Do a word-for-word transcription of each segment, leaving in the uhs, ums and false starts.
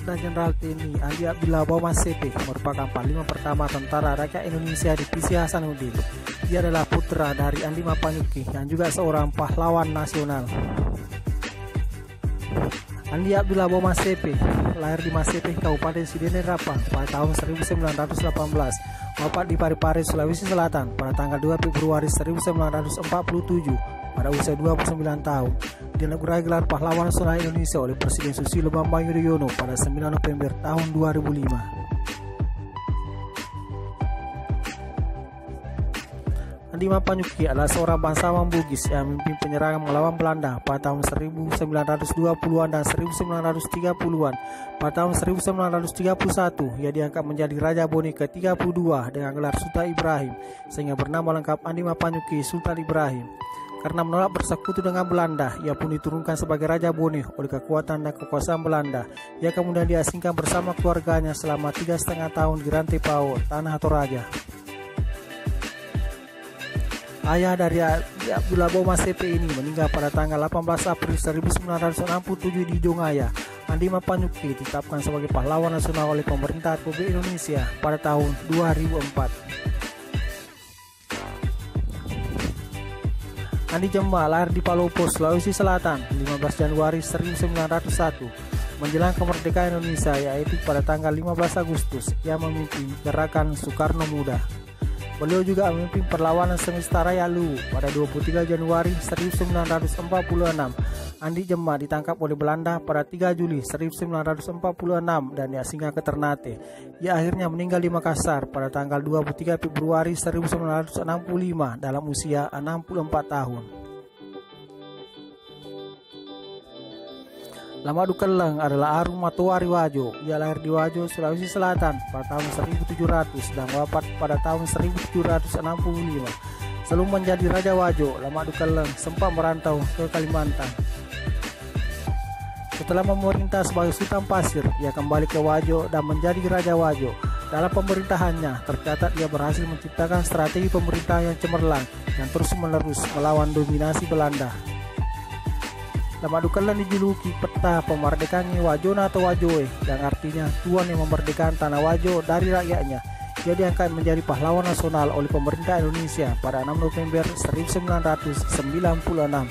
Letnan Jenderal T N I Andi Abdillah Boma S P merupakan panglima pertama Tentara Rakyat Indonesia Divisi Hasanuddin. Dia adalah putra dari Andi Mapanyuki yang juga seorang pahlawan nasional. Andi Abdillah Boma S P lahir di Masepe, Kabupaten Sidene Rapang pada tahun seribu sembilan ratus delapan belas, wafat di Parepare, Sulawesi Selatan pada tanggal dua Februari seribu sembilan ratus empat puluh tujuh pada usia dua puluh sembilan tahun. Dianugerahi gelar Pahlawan Nasional Indonesia oleh Presiden Susilo Bambang Yudhoyono pada sembilan November tahun dua ribu lima. Andi Mapanyuki adalah seorang bangsawan Bugis yang memimpin penyerangan melawan Belanda pada tahun seribu sembilan ratus dua puluhan dan seribu sembilan ratus tiga puluhan. Pada tahun seribu sembilan ratus tiga puluh satu, ia diangkat menjadi Raja Bone ke tiga puluh dua dengan gelar Sultan Ibrahim, sehingga bernama lengkap Andi Mapanyuki Sultan Ibrahim. Karena menolak bersekutu dengan Belanda, ia pun diturunkan sebagai Raja Bone oleh kekuatan dan kekuasaan Belanda. Ia kemudian diasingkan bersama keluarganya selama tiga setengah tahun di Rantai Pao, Tanah Toraja. Ayah dari Abdillah Boma S P ini meninggal pada tanggal delapan belas April seribu sembilan ratus enam puluh tujuh di Jongaya. Andi Mapanyuki ditetapkan sebagai pahlawan nasional oleh pemerintah Republik Indonesia pada tahun dua ribu empat. Andi Jemma lahir di Palopo, Sulawesi Selatan lima belas Januari seribu sembilan ratus satu. Menjelang kemerdekaan Indonesia, yaitu pada tanggal lima belas Agustus, ia memimpin gerakan Soekarno Muda. Beliau juga memimpin perlawanan Semesta Raya Luwu pada dua puluh tiga Januari seribu sembilan ratus empat puluh enam. Andi Jemma ditangkap oleh Belanda pada tiga Juli seribu sembilan ratus empat puluh enam dan diasingkan ke Ternate. Ia akhirnya meninggal di Makassar pada tanggal dua puluh tiga Februari seribu sembilan ratus enam puluh lima dalam usia enam puluh empat tahun. Lama Dukeleng adalah Arum Matoari Wajo. Ia lahir di Wajo, Sulawesi Selatan pada tahun seribu tujuh ratus dan wafat pada tahun seribu tujuh ratus enam puluh lima. Sebelum menjadi Raja Wajo, Lama Dukeleng sempat merantau ke Kalimantan. Setelah memerintah sebagai Sultan Pasir, ia kembali ke Wajo dan menjadi Raja Wajo. Dalam pemerintahannya, tercatat ia berhasil menciptakan strategi pemerintahan yang cemerlang dan terus-menerus melawan dominasi Belanda. Lama Dukeleng dijuluki peta pemerdekaan Wajona atau Wajoe, yang artinya Tuan yang memerdekakan tanah Wajo dari rakyatnya. Ia diangkat menjadi pahlawan nasional oleh pemerintah Indonesia pada enam November seribu sembilan ratus sembilan puluh enam.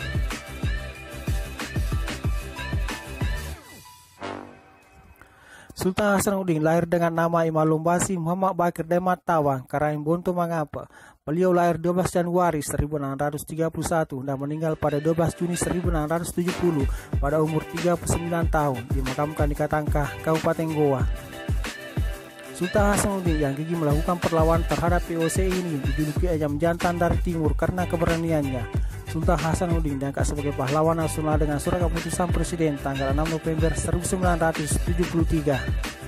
Sultan Hasanuddin lahir dengan nama Imalumbasi Muhammad Bakir Demat Tawang Karaingbonto Mangapa. Beliau lahir dua belas Januari seribu enam ratus tiga puluh satu dan meninggal pada dua belas Juni seribu enam ratus tujuh puluh pada umur tiga puluh sembilan tahun, dimakamkan di Katangkah, Kabupaten Goa. Sultan Hasanuddin yang gigih melakukan perlawanan terhadap P O C ini dijuluki Ayam Jantan dari Timur karena keberaniannya. Sultan Hasanuddin diangkat sebagai pahlawan nasional dengan surat keputusan Presiden tanggal enam November seribu sembilan ratus tujuh puluh tiga.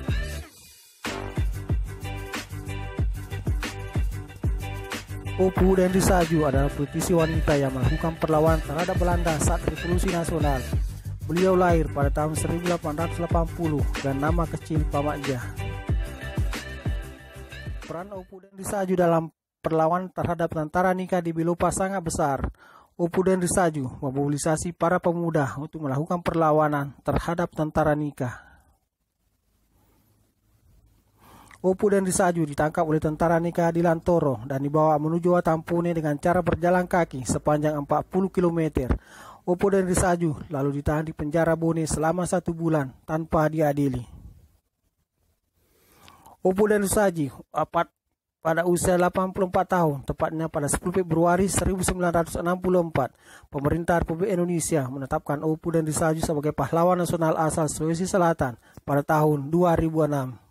Opu Dendri Saju adalah politisi wanita yang melakukan perlawanan terhadap Belanda saat Revolusi Nasional. Beliau lahir pada tahun seribu delapan ratus delapan puluh dan nama kecil Pamakja. Peran Opu Dendri Saju dalam perlawanan terhadap tentara Nika di Bilopa sangat besar. Opu Dendri Saju memobilisasi para pemuda untuk melakukan perlawanan terhadap tentara Nika. Opu Dendri Saju ditangkap oleh tentara Nika di Lantoro dan dibawa menuju Watampone dengan cara berjalan kaki sepanjang empat puluh kilometer. Opu Dendri Saju lalu ditahan di penjara Bone selama satu bulan tanpa diadili. Opu Dendri Saju apat pada usia delapan puluh empat tahun, tepatnya pada sepuluh Februari seribu sembilan ratus enam puluh empat, pemerintah Republik Indonesia menetapkan Opu Dendri Saju sebagai pahlawan nasional asal Sulawesi Selatan pada tahun dua ribu enam.